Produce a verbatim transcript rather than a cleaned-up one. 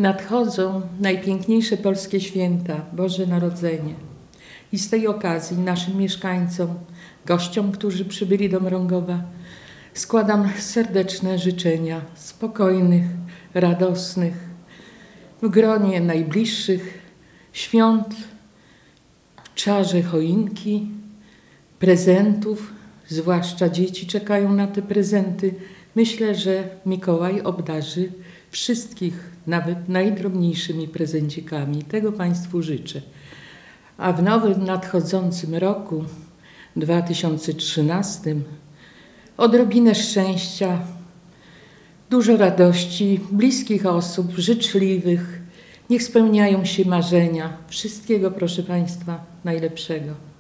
Nadchodzą najpiękniejsze polskie święta, Boże Narodzenie. I z tej okazji naszym mieszkańcom, gościom, którzy przybyli do Mrągowa, składam serdeczne życzenia spokojnych, radosnych, w gronie najbliższych świąt, w czarze choinki, prezentów, zwłaszcza dzieci czekają na te prezenty. Myślę, że Mikołaj obdarzy wszystkich, nawet najdrobniejszymi prezencikami. Tego Państwu życzę. A w nowym nadchodzącym roku, dwa tysiące trzynastym, odrobinę szczęścia, dużo radości, bliskich osób, życzliwych. Niech spełniają się marzenia. Wszystkiego, proszę Państwa, najlepszego.